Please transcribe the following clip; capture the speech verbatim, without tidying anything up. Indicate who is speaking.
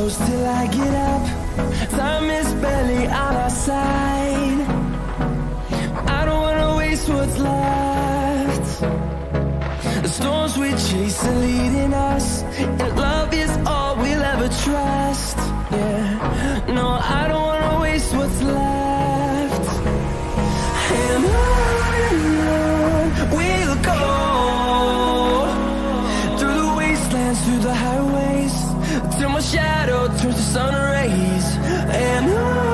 Speaker 1: close till I get up. Time is barely on our side. I don't wanna waste what's left. The storms we chase are leading us, and love is all we'll ever trust. Yeah, no, I don't wanna waste what's left. And on and on we'll go, through the wastelands, through the highways, till my shadow turns to sun rays. And on